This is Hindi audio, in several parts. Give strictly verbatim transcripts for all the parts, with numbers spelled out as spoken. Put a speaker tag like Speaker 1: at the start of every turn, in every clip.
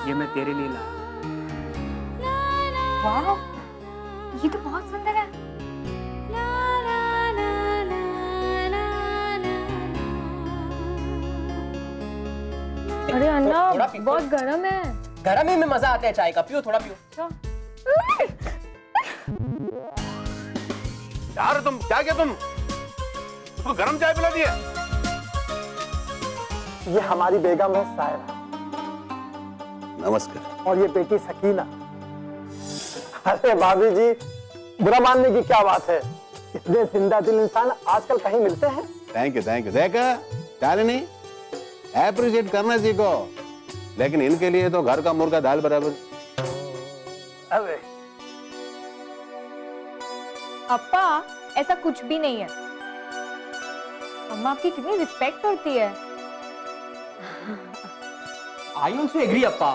Speaker 1: ये मैं तेरे लिए लाया।
Speaker 2: वाह, ये तो बहुत सुंदर है।
Speaker 3: अरे अन्ना, बहुत गर्म है।
Speaker 1: गर्म ही में मजा आता है चाय का, पियो थोड़ा पियो।
Speaker 4: यार तुम क्या क्या तुम उसको गर्म चाय पिला दी है?
Speaker 5: ये हमारी बेगम है सायरा।
Speaker 4: नमस्कार।
Speaker 5: और ये बेटी सकीना। अरे भाभी जी, बुरा मानने की क्या बात है, इतने जिंदा दिल इंसान आजकल कहीं मिलते हैं?
Speaker 4: Thank you thank you. देखा शालिनी, एप्रिशिएट करना सीखो, लेकिन इनके लिए तो घर का मुर्गा दाल बराबर।
Speaker 5: अरे
Speaker 3: अप्पा, ऐसा कुछ भी नहीं है। अम्मा आपकी कितनी रिस्पेक्ट करती है।
Speaker 1: आई ऑल्सो एग्री अप्पा।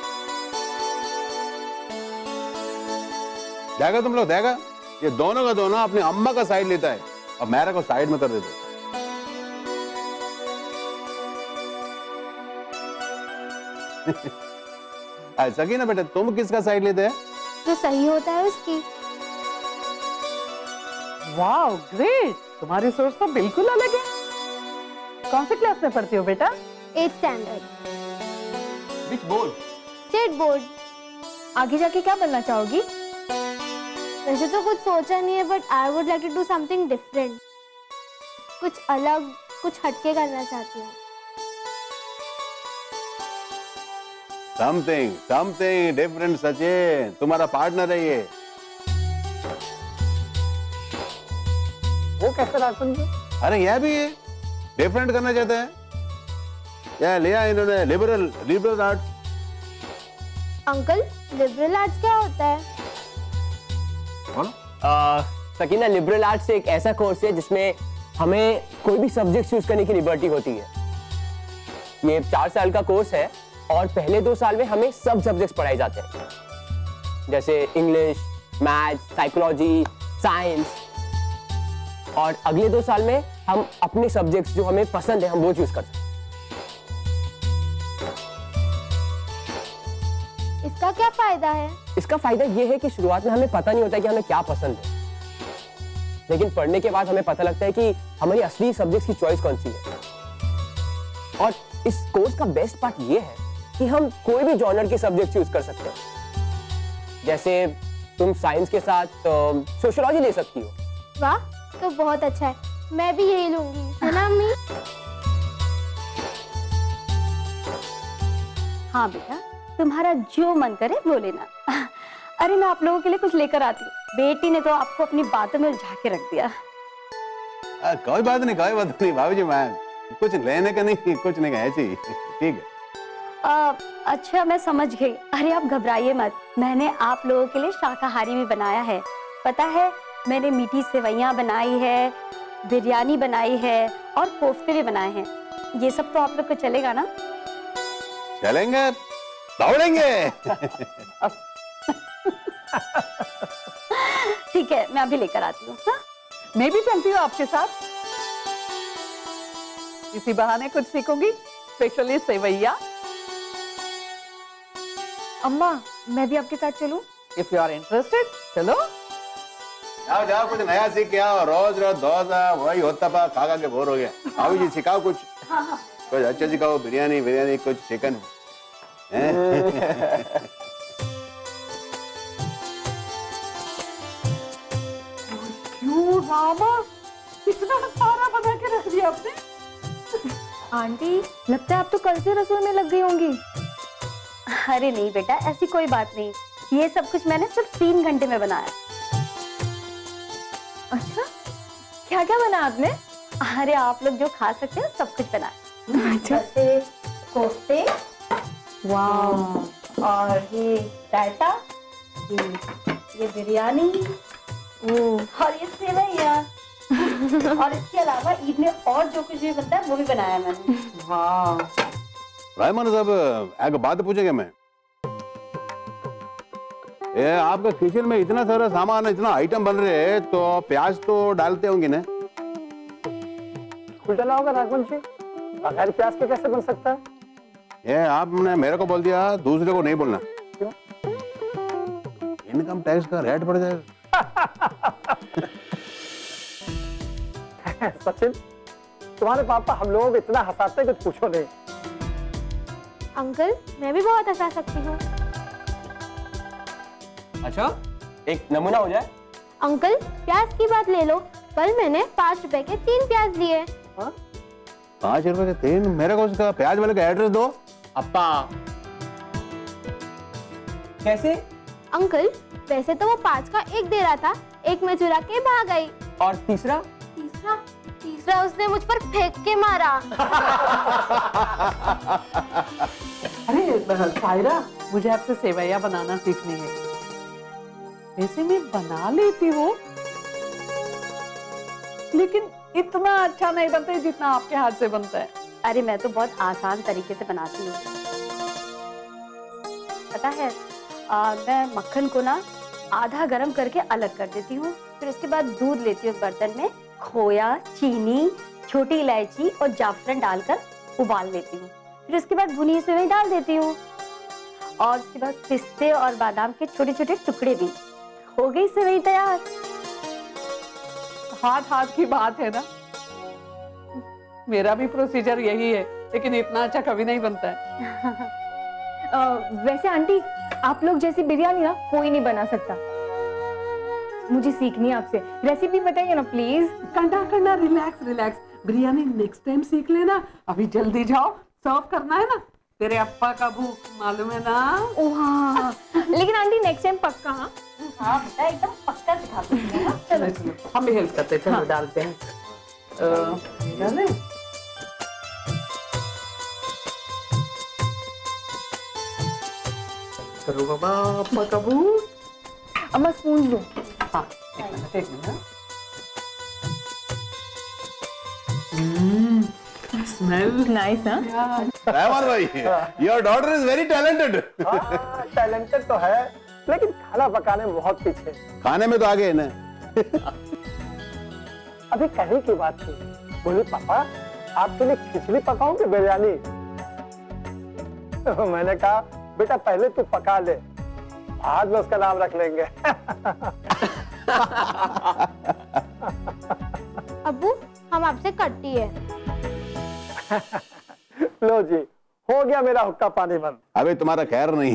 Speaker 4: देखा तुम लोग, देखा ये दोनों का दोनों अपनी अम्मा का साइड लेता है और मेरा को साइड में कर देता है। सकीना बेटा, तुम किसका साइड लेते हैं?
Speaker 6: जो सही होता है उसकी।
Speaker 7: वाह ग्रेट, तुम्हारी सोच तो बिल्कुल अलग है। कौन से क्लास में पढ़ती हो बेटा?
Speaker 6: Eight standard.
Speaker 1: Which board?
Speaker 6: State board.
Speaker 3: आगे जाके क्या बनना चाहोगी?
Speaker 6: वैसे तो कुछ सोचा नहीं है, but I would like to do something different. कुछ अलग, कुछ हटके करना चाहती हूँ।
Speaker 4: Something something different. सचिन तुम्हारा पार्टनर है ये।
Speaker 5: वो कैसे राजन जी?
Speaker 4: अरे यह भी डिफरेंट करना चाहते हैं। यह लिया इन्होंने liberal liberal arts.
Speaker 6: Uncle, liberal arts क्या होता है?
Speaker 4: बोलो।
Speaker 1: सकीना, लिबरल आर्ट्स एक ऐसा कोर्स है जिसमें हमें कोई भी सब्जेक्ट चूज करने की लिबर्टी होती है। ये चार साल का कोर्स है और पहले दो साल में हमें सब सब्जेक्ट्स पढ़ाए जाते हैं, जैसे इंग्लिश, मैथ्स, साइकोलॉजी, साइंस। और अगले दो साल में हम अपने सब्जेक्ट्स जो हमें पसंद है हम वो चूज करते हैं।
Speaker 6: इसका क्या फायदा है?
Speaker 1: इसका फायदा ये है कि शुरुआत में हमें पता नहीं होता कि हमें क्या पसंद है, लेकिन पढ़ने के बाद हमें पता लगता है कि हमारी असली सब्जेक्ट्स की चॉइस कौन सी है। और इस कोर्स का बेस्ट पार्ट ये है कि हम कोई भी जॉनर के सब्जेक्ट चूज कर सकते हैं। जैसे तुम साइंस के साथ सोशियोलॉजी ले सकती हो।
Speaker 6: वाह, तो बहुत अच्छा है, मैं भी यही लूंगी, है ना अम्मी?
Speaker 2: हाँ बेटा, तुम्हारा जो मन करे वो लेना। अरे मैं आप लोगों के लिए कुछ लेकर आती हूँ। बेटी ने तो आपको अपनी बातों में उलझा के रख दिया।
Speaker 4: आ, कोई बात नहीं कोई बात नहीं भाभी जी, मैं कुछ लेने का नहीं, कुछ नहीं ऐसी ठीक है।
Speaker 2: आ, अच्छा मैं समझ गई। अरे आप घबराइए मत, मैंने आप लोगों के लिए शाकाहारी भी बनाया है। पता है, मैंने मीठी सेवइयां बनाई है, बिरयानी बनाई है और कोफ्ते भी बनाए हैं। ये सब तो आप लोग को चलेगा ना?
Speaker 4: चलेंगे, दौड़ेंगे।
Speaker 2: ठीक है, मैं अभी लेकर आती हूँ। हाँ?
Speaker 7: मैं भी चलती हूँ आपके साथ, इसी बहाने कुछ सीखूंगी, स्पेशली सेवैया।
Speaker 3: अम्मा, मैं भी आपके साथ चलूं?
Speaker 7: इफ यू आर इंटरेस्टेड, चलो।
Speaker 4: जाओ जाओ, कुछ नया सीख के आओ। रोज रोज डोसा वही होता पा खा खा के बोर हो गया। भाभी जी सिखाओ कुछ।
Speaker 2: हाँ हाँ।
Speaker 4: कुछ अच्छा सिखाओ, बिरयानी बिरयानी कुछ चिकन।
Speaker 7: क्यों रामा, इतना सारा बना के रख दिया आपने?
Speaker 3: आंटी, लगता है आप तो कल से रसोई में लग गई होंगी।
Speaker 2: अरे नहीं बेटा, ऐसी कोई बात नहीं। ये सब कुछ मैंने सिर्फ तीन घंटे में बनाया।
Speaker 3: अच्छा, क्या क्या बना आपने?
Speaker 2: अरे आप लोग जो खा सकते हो सब कुछ बनाया।
Speaker 3: अच्छा।
Speaker 2: जैसे कोफ्ते, वाह, और ये रायता, ये, ये बिरयानी, और ये सेवइयां। और इसके अलावा ईद में और जो कुछ भी बनता है वो भी बनाया मैंने।
Speaker 7: वाह।
Speaker 4: रायमान साहब, एक बात पूछेगा मैं, ये आपका किचन में इतना सारा सामान, इतना आइटम बन रहे हैं, तो प्याज तो डालते होंगे ना?
Speaker 5: डाला होगा राघवन जी, बगैर प्याज के कैसे बन सकता है?
Speaker 4: ये आपने मेरे को बोल दिया, दूसरे को नहीं बोलना।
Speaker 5: क्यों?
Speaker 4: इनकम टैक्स का रेट बढ़ जाएगा।
Speaker 5: सचिन, तुम्हारे पापा हम लोगों को इतना हंसाते हैं कि पूछो नहीं।
Speaker 6: अंकल, मैं भी बहुत हंसा सकती हूँ।
Speaker 1: अच्छा, एक नमूना हो जाए।
Speaker 6: अंकल, प्याज की बात ले लो। कल मैंने पाँच रुपए के तीन प्याज लिए।
Speaker 4: पाँच रुपए के तीन? मेरे को उसका प्याज वाले का एड्रेस दो।
Speaker 1: अप्पा, कैसे?
Speaker 6: अंकल, वैसे तो वो पाँच का एक दे रहा था, एक मैं चुरा के भाग गई।
Speaker 1: और तीसरा?
Speaker 6: तीसरा तीसरा उसने मुझ पर फेंक के मारा।
Speaker 7: अरे सायरा, मुझे आपसे सेवैयां बनाना सीखनी है। वैसे मैं बना लेती हूँ, लेकिन इतना अच्छा नहीं बनता है जितना आपके हाथ से बनता है।
Speaker 2: अरे मैं तो बहुत आसान तरीके से बनाती हूँ। पता है, आ, मैं मक्खन को ना आधा गरम करके अलग कर देती हूँ, फिर उसके बाद दूध लेती हूँ बर्तन में, खोया, चीनी, छोटी इलायची और जाफरान डालकर उबाल लेती हूँ, फिर उसके बाद भुनी हुई सेवई डाल देती हूँ और उसके बाद पिस्ते और बादाम के छोटे छोटे टुकड़े भी। हो गई सेवई तैयार।
Speaker 7: हाथ हाथ की बात है ना। मेरा भी प्रोसीजर यही है, लेकिन इतना अच्छा कभी नहीं बनता है।
Speaker 3: uh, वैसे आंटी, आप लोग जैसी बिरयानी ना कोई नहीं बना सकता। मुझे सीखनी है आपसे। रेसिपी बताइए ना प्लीज।
Speaker 7: कंडा कंडा, relax relax. Biryani next time सीख लेना। अभी जल्दी जाओ, सर्व करना है ना। तेरे अप्पा का भूख मालूम है ना।
Speaker 3: ओह हाँ, लेकिन आंटी नेक्स्ट टाइम पक्का। हाँ
Speaker 2: हाँ बेटा, एकदम पक्का सिखा दूंगी ना।
Speaker 7: चलो चलो, हम भी हेल्प करते हैं। चलो डालते हैं। अ, डालें? करो बाबा, अप्पा का भूख।
Speaker 3: अम्मा स्पून दो।
Speaker 7: हाँ, एक मिनट एक मिनट। हम्म, स्मेल
Speaker 3: नाइस। हाँ
Speaker 4: रहमान भाई, your daughter is very talented.
Speaker 5: Talented तो है, लेकिन खाना पकाने में बहुत पीछे।
Speaker 4: खाने में तो आगे है ना।
Speaker 5: अभी कहीं की बात थी, बोली पापा आपके लिए खिचड़ी पकाऊं कि बिरयानी? तो मैंने कहा बेटा पहले तू पका ले, बाद में उसका नाम रख लेंगे।
Speaker 6: अब्बू, हम आपसे कट्टी है।
Speaker 5: लो जी, हो गया मेरा हुक्का पानी बंद।
Speaker 4: अबे तुम्हारा खैर नहीं।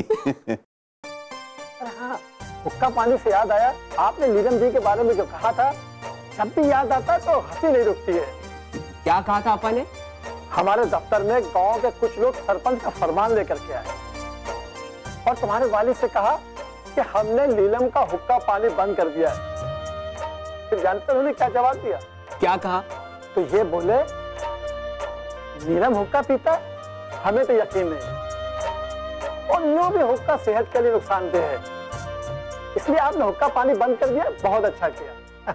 Speaker 5: हाँ, हुक्का पानी से याद आया, आपने नीलम जी के बारे में जो कहा था, जब भी याद आता तो हंसी नहीं रुकती है।
Speaker 1: क्या कहा था आपा ने?
Speaker 5: हमारे दफ्तर में गांव के कुछ लोग सरपंच का फरमान लेकर के आए और तुम्हारे वालिद से कहा कि हमने नीलम का हुक्का पानी बंद कर दिया है। फिर जानते उन्होंने क्या जवाब दिया?
Speaker 1: क्या कहा?
Speaker 5: तो ये बोले, नीलम हुक्का पीता, हमें तो यकीन नहीं, और लो भी हुक्का सेहत के लिए नुकसानदेह है, इसलिए आपने हुक्का पानी बंद कर दिया। बहुत अच्छा किया।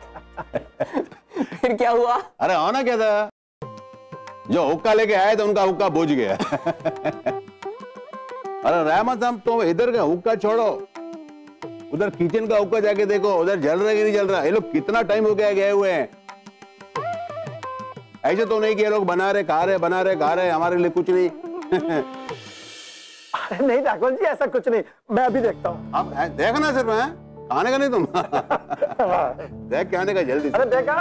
Speaker 1: फिर क्या हुआ?
Speaker 4: अरे होना क्या था, जो हुक्का लेके आए थे उनका हुक्का बुझ गया। अरे रहमत साहब, तो इधर का हुक्का छोड़ो, उधर किचन का हुक्का जाके देखो, उधर जल रहा है कि नहीं जल रहा। ये लोग कितना टाइम हो गया गए हुए हैं। ऐसे तो नहीं कि ये लोग बना रहे खा रहे बना रहे खा रहे, हमारे लिए कुछ नहीं।
Speaker 5: अरे नहीं राघवन जी, ऐसा कुछ नहीं, मैं अभी देखता हूँ।
Speaker 4: आप देखना सिर्फ है, खाने का नहीं तुम। देख के आने का जल्दी से।
Speaker 5: अरे देखा,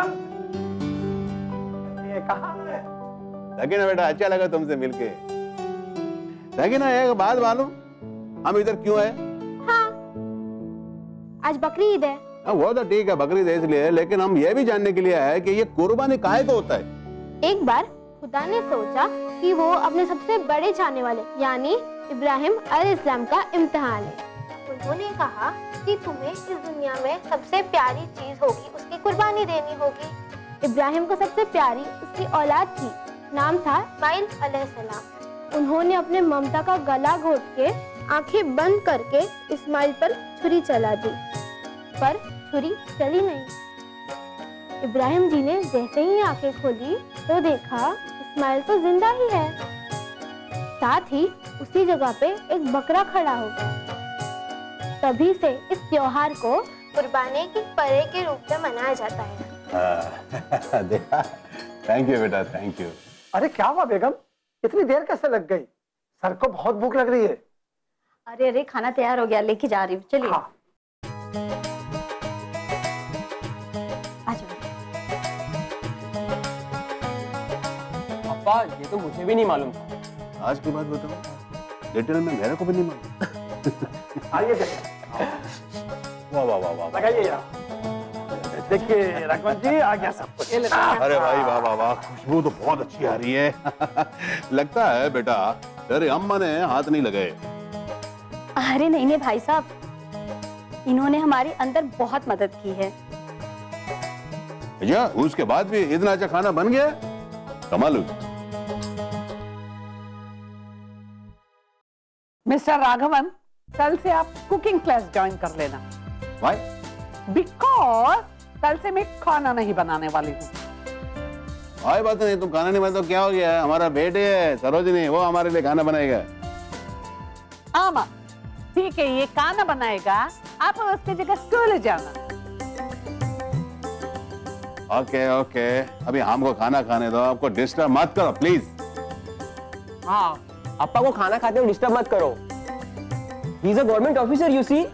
Speaker 5: ये कहाँ है?
Speaker 4: ना बेटा, अच्छा लगा तुमसे मिलके। ना एक बात मालूम, हम इधर क्यों है?
Speaker 6: हाँ, आज बकरी ईद है।
Speaker 4: हाँ, वो तो ठीक है, बकरी दे इसलिए, लेकिन हम ये भी जानने के लिए है कि ये कुर्बानी काहे को होता है। एक
Speaker 6: बार खुदा ने सोचा कि वो अपने सबसे बड़े चाहने वाले यानी इब्राहिम अलैहिस्सलाम का इम्तिहान है। उन्होंने कहा कि तुम्हें इस दुनिया में सबसे प्यारी चीज होगी, उसकी कुर्बानी देनी होगी। इब्राहिम को सबसे प्यारी उसकी औलाद थी, नाम था इस्माइल अलैहिस्सलाम। उन्होंने अपने ममता का गला घोट के आंखें बंद करके इस्माइल पर छुरी चला दी, पर छुरी चली नहीं। इब्राहिम जी ने जैसे ही आंखें खोली तो देखा इस्माइल तो जिंदा ही है, साथ ही उसी जगह पे एक बकरा खड़ा हो गया। तभी से इस त्योहार को कुर्बानी की परे के रूप में मनाया जाता है।
Speaker 4: देखा, थैंक यू बेटा, थैंक यू।
Speaker 5: अरे क्या हुआ बेगम, इतनी देर कैसे लग गई? सर को बहुत भूख लग रही है।
Speaker 2: अरे अरे खाना तैयार हो गया, लेके जा रही हूँ, चलिए।
Speaker 5: हाँ।
Speaker 2: आ जाओ।
Speaker 1: पापा ये तो मुझे भी नहीं मालूम था।
Speaker 4: आज की बात बताऊं, डिटेल में मेरे को भी नहीं मालूम।
Speaker 5: आइए देखिए,
Speaker 4: वाह वाह वाह वाह,
Speaker 5: लगाइए यार। देखिए राघवन जी, आ गया सब कुछ।
Speaker 4: अरे भाई वाह वाह वाह, खुशबू तो बहुत अच्छी आ रही है। लगता है बेटा तेरे अम्मा ने हाथ नहीं लगाए।
Speaker 2: अरे नहीं नहीं भाई साहब, इन्होंने हमारी अंदर बहुत मदद की है।
Speaker 4: अच्छा, उसके बाद भी इतना अच्छा खाना बन गया, कमाल हुई।
Speaker 7: मिस्टर राघवन, कल से आप कुकिंग क्लास ज्वाइन कर लेना।
Speaker 4: भाई
Speaker 7: बिकॉज कल से मैं खाना नहीं बनाने वाली हूँ।
Speaker 4: भाई बात नहीं, तुम खाना नहीं बनाते तो क्या हो गया? हमारा बेटे है सरोजिनी, वो हमारे लिए खाना बनाएगा।
Speaker 7: आमा ठीक है, ये खाना बनाएगा, आप उसकी जगह स्कूल जाना।
Speaker 4: ओके ओके, अभी हमको खाना खाने दो, आपको डिस्टर्ब मत करो प्लीज।
Speaker 1: हाँ, अप्पा को खाना खाते हुए डिस्टर्ब मत करो। He is a government officer, you see.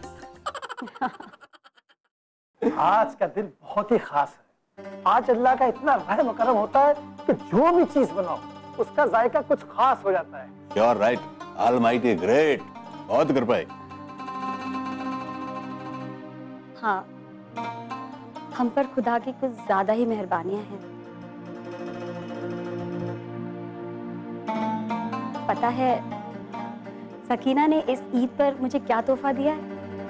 Speaker 5: आज का दिन बहुत ही खास है। आज अल्लाह का इतना रहम करम होता है कि जो भी चीज बनाओ उसका जायका कुछ खास हो जाता है।
Speaker 4: You are right, almighty great, बहुत कृपा है।
Speaker 2: हाँ, हम पर खुदा की कुछ ज्यादा ही मेहरबानियां हैं। पता है सकीना ने इस ईद पर मुझे क्या तोहफा दिया है?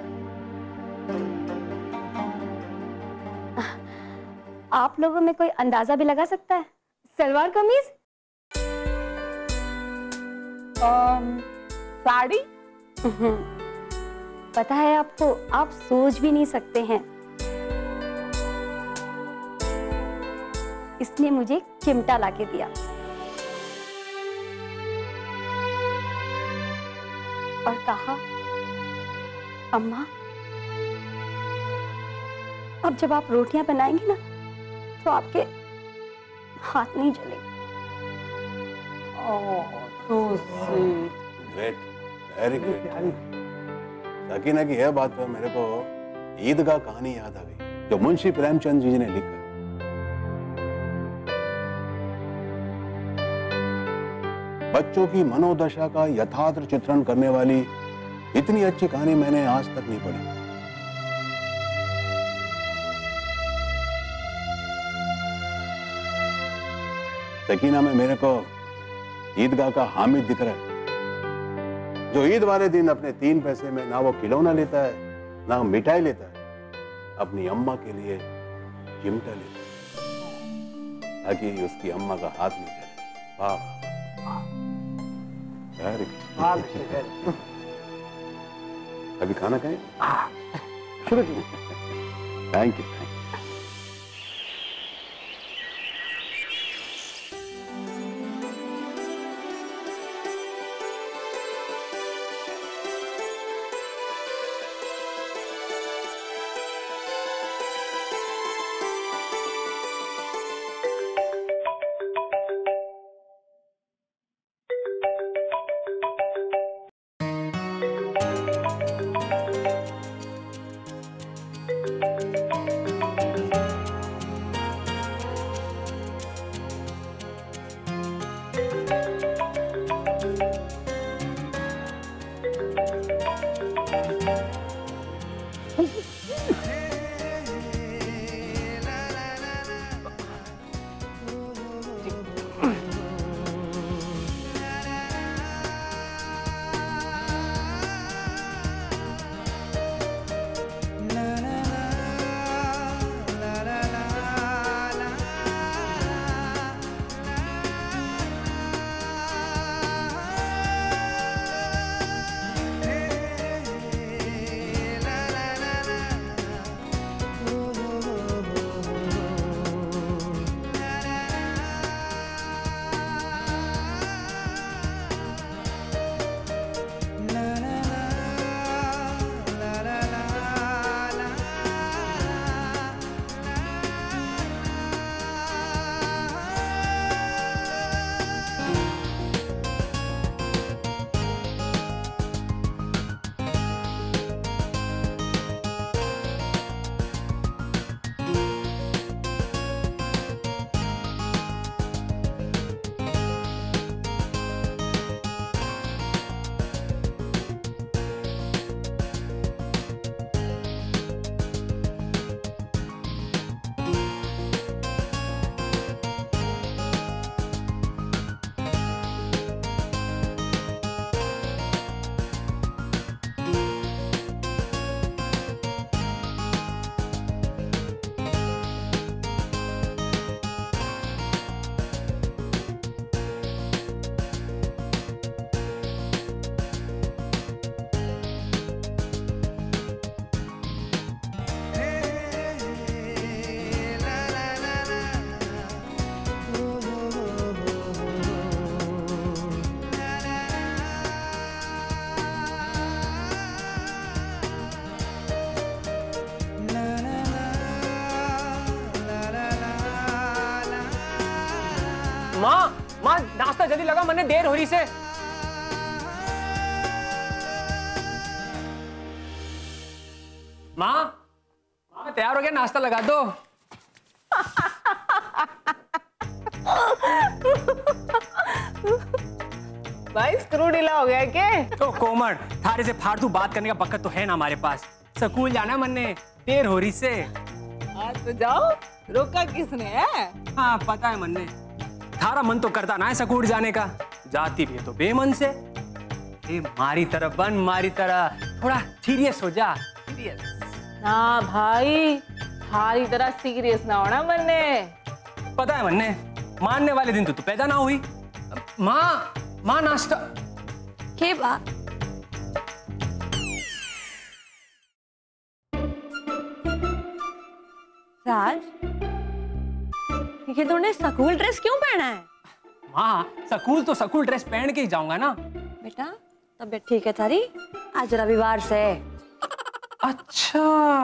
Speaker 2: आप लोगों में कोई अंदाजा भी लगा सकता है?
Speaker 3: सलवार कमीज?
Speaker 7: साड़ी?
Speaker 2: पता है आपको, आप सोच भी नहीं सकते हैं। इसने मुझे चिमटा लाके दिया और कहा, अम्मा अब जब आप रोटियां बनाएंगे ना तो आपके हाथ नहीं जलेंगे।
Speaker 7: Oh so sweet.
Speaker 4: Great, very great. Sakina की यह बात पर मेरे को ईद का कहानी याद आ गई जो मुंशी प्रेमचंद जी ने लिखा। बच्चों की मनोदशा का यथार्थ चित्रण करने वाली इतनी अच्छी कहानी मैंने आज तक नहीं पढ़ी। सकीना में मेरे को ईदगाह का हामिद दिख रहा है, जो ईद वाले दिन अपने तीन पैसे में ना वो खिलौना लेता है ना मिठाई लेता है, अपनी अम्मा के लिए चिमटा लेता है ताकि उसकी अम्मा का हाथ नहीं जले। वाह, अभी खाना खाएं?
Speaker 5: शुरू कीजिए।
Speaker 4: Thank you.
Speaker 1: माँ माँ नाश्ता जल्दी लगा, मैंने देर हो रही से। माँ मैं तैयार हो गया, नाश्ता लगा दो।
Speaker 8: भाई स्क्रू ढीला हो गया क्या?
Speaker 1: तो कोमल थारे से फालतू बात करने का वक्त तो है ना हमारे पास। स्कूल जाना मन ने, देर हो रही से।
Speaker 8: आज तो जाओ, रोका किसने है?
Speaker 1: हाँ पता है मन ने, थारा मन तो करता ना है स्कूल जाने का, जाती भी है तो बेमन से। ए, मारी तरह बन, मारी तरह थोड़ा सीरियस हो जा। सीरियस
Speaker 8: ना भाई, हारी तरह सीरियस ना होना मन्ने।
Speaker 1: पता है मन्ने, मानने वाले दिन तो तू पैदा ना हुई। माँ माँ नाश्ता
Speaker 2: के बा राज, ये तूने स्कूल ड्रेस क्यों पहना है?
Speaker 1: माँ स्कूल तो स्कूल ड्रेस पहन के ही जाऊंगा ना।
Speaker 2: बेटा तबीयत ठीक है थारी? आज रविवार से।
Speaker 1: अच्छा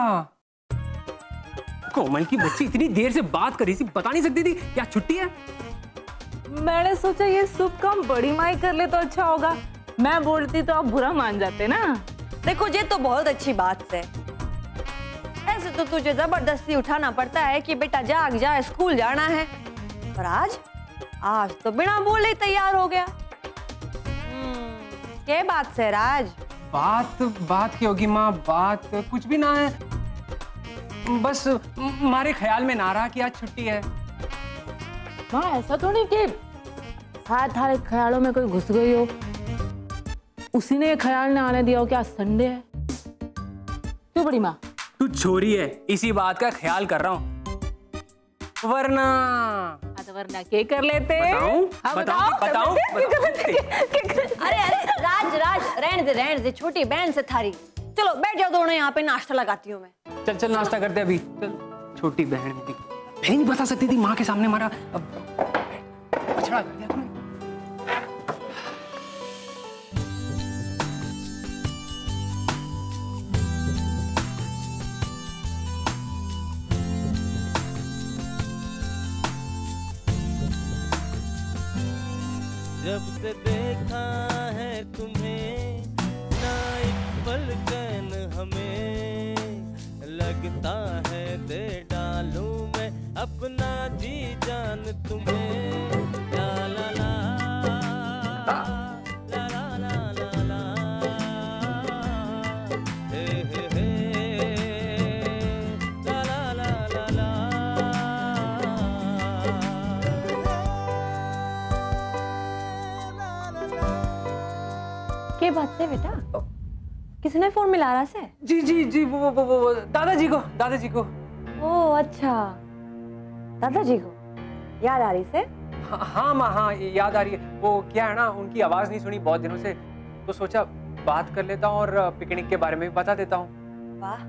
Speaker 1: कोमल की बच्ची इतनी देर से बात कर रही थी, बता नहीं सकती थी क्या छुट्टी है?
Speaker 8: मैंने सोचा ये शुभ काम बड़ी माई कर ले तो अच्छा होगा। मैं बोलती तो आप बुरा मान जाते ना।
Speaker 2: देखो ये तो बहुत अच्छी बात है, ऐसे तो तुझे जबरदस्ती उठाना पड़ता है कि बेटा जाग जा, स्कूल जाना है, पर आज आज तो बिना बोले तैयार हो गया। क्या बात से राज?
Speaker 1: बात बात की होगी माँ, बात कुछ भी ना है, बस हमारे ख्याल में ना रहा कि आज छुट्टी है।
Speaker 8: माँ ऐसा तो नहीं कि शायद थारे ख्यालों में कोई घुस गई हो, उसी ने ये ख्याल न आने दिया हो कि आज संडे है। क्यों बड़ी माँ?
Speaker 1: तू छोरी है, इसी बात का ख्याल कर रहा हूँ, वरना
Speaker 8: वरना क्या कर लेते?
Speaker 1: बताऊं?
Speaker 8: हाँ,
Speaker 1: बताऊं? बताऊं?
Speaker 2: अरे अरे राज राज रहने दे रहने दे, छोटी बहन से थारी। चलो बैठ जाओ दोनों, यहाँ पे नाश्ता लगाती हूँ मैं।
Speaker 1: चल चल नाश्ता करते अभी। चल छोटी बहन थी, बहन नहीं बता सकती थी माँ के सामने हमारा पछड़ा कर दिया तुमने।
Speaker 9: जब से देखा है तुम्हें ना एक पल चैन हमें, लगता है दे डालूं मैं अपना जी जान तुम्हें। ला ला ला ला ला ला ला ला हे हे हे ला ला ला ला ला।
Speaker 2: क्या बात से बेटा? किसने फोन मिला रहा से?
Speaker 1: जी जी जी वो वो वो, वो दादाजी को दादाजी को।
Speaker 2: ओ अच्छा, दादाजी को याद आ रही से?
Speaker 1: हाँ हाँ माँ हाँ याद आ रही है। वो क्या है ना, उनकी आवाज नहीं सुनी बहुत दिनों से, तो सोचा बात कर लेता हूँ और पिकनिक के बारे में भी बता देता हूँ।
Speaker 2: वाह,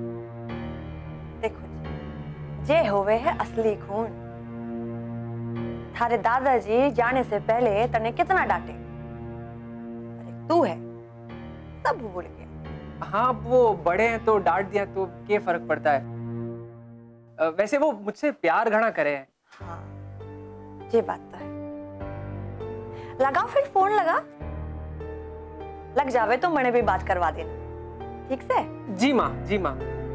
Speaker 2: देखो जी, जे होवे है असली खून। थारे दादाजी जाने से पहले तने कितना डांटे, अरे तू है सब भूल गया।
Speaker 1: हाँ वो बड़े हैं तो डांट दिया तो क्या फर्क पड़ता है। वैसे वो मुझसे प्यार घना करे हैं।
Speaker 2: हाँ ये बात तो है। लगा फिर फोन लगा, लग जावे तो मने भी बात करवा देना, ठीक से?
Speaker 1: जी माँ जी माँ।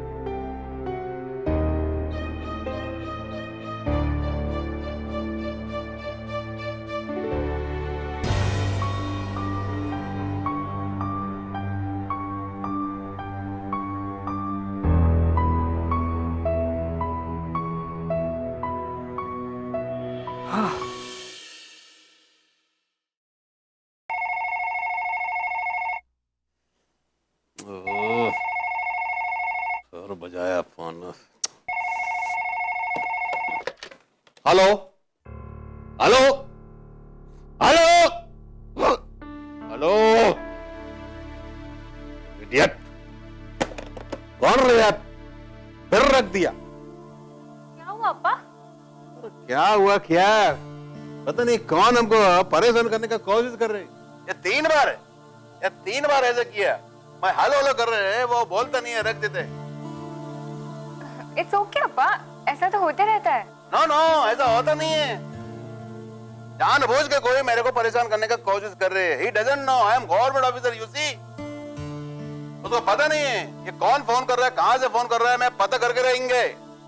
Speaker 4: सर बजाया phone. Hello hello hello hello idiot, कौन रहे आप? फिर रख दिया।
Speaker 3: क्या हुआ पापा?
Speaker 4: क्या हुआ क्या? पता नहीं कौन हमको परेशान करने का कोशिश कर रहे हैं। ये तीन बार है, ये तीन बार ऐसा किया। मैं हेलो हेलो कर रहे हैं, वो बोलता नहीं है, रख देते।
Speaker 3: इट्स ओके पापा, ऐसा तो होते रहता है।
Speaker 4: नो नो ऐसा होता नहीं है। जानबूझ के कोई मेरे को परेशान करने का कोशिश कर रहे हैं। He doesn't know I am government officer, you see? उसको पता नहीं है ये कौन फोन कर रहा है, कहां से फोन कर रहा है, मैं पता करके रहेंगे।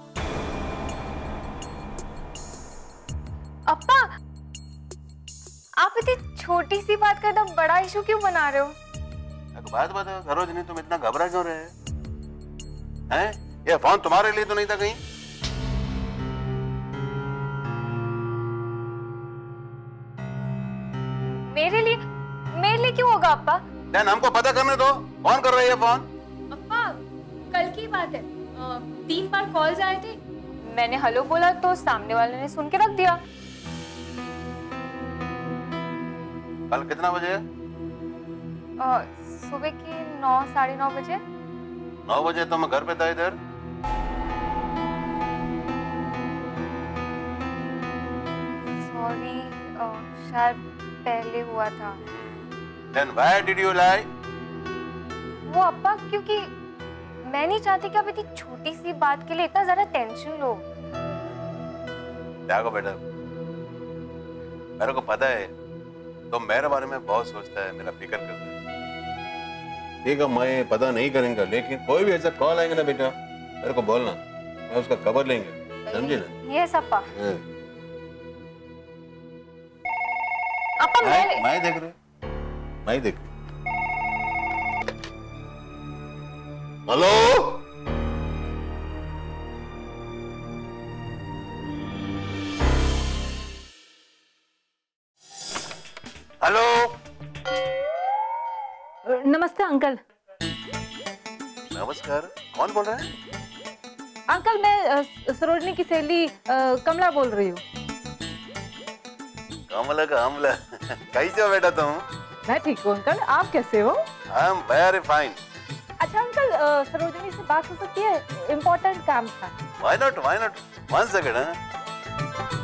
Speaker 3: अप्पा, आप इतनी छोटी सी बात का एकदम बड़ा इशू क्यों बना रहे हो?
Speaker 4: एक बात बताओ सरोजिनी, तुम इतना घबरा क्यों रहे हैं? ये फोन तुम्हारे लिए तो नहीं था कहीं?
Speaker 3: मेरे लिए? मेरे लिए क्यों होगा अप्पा?
Speaker 4: देन हमको पता करने दो कौन कर रही है फोन।
Speaker 3: अप्पा, कल की बात है, आ, तीन बार कॉल्स आए थे, मैंने हेलो बोला तो सामने वाले ने सुन के रख दिया।
Speaker 4: कल कितना बजे?
Speaker 3: आ, सुबह की नौ साढ़े नौ बजे।
Speaker 4: नौ बजे तो मैं घर पे था इधर।
Speaker 3: सॉरी, शायद पहले हुआ था।
Speaker 4: Then why did you lie?
Speaker 3: वो अप्पा, क्योंकि मैं नहीं चाहती कि आप इतनी छोटी सी बात के लिए इतना ज्यादा टेंशन लो।
Speaker 4: देखो बेटा, मेरे को पता है तो मेरे बारे में बहुत सोचता है, मेरा फिक्र करता है। ठीक है, मैं पता नहीं करेंगे, लेकिन कोई भी ऐसा कॉल आएगा ना बेटा, मेरे को बोलना, मैं उसका खबर लेंगे, समझे ना?
Speaker 3: यस अप्पा।
Speaker 4: अप्पा मैं मैं देख रही मैं देख रही हेलो हेलो
Speaker 8: नमस्ते अंकल।
Speaker 4: नमस्कार, कौन बोल रहा है?
Speaker 8: अंकल मैं अ, सरोजनी की सहेली अ, कमला बोल रही हूँ।
Speaker 4: कमला का हमला कैसे हो बेटा तुम?
Speaker 8: मैं ठीक हूँ अंकल, आप कैसे हो?
Speaker 4: I am very fine.
Speaker 8: अच्छा अंकल, अ, सरोजनी से बात हो सकती है? इम्पोर्टेंट काम था।
Speaker 4: Why not why not one second.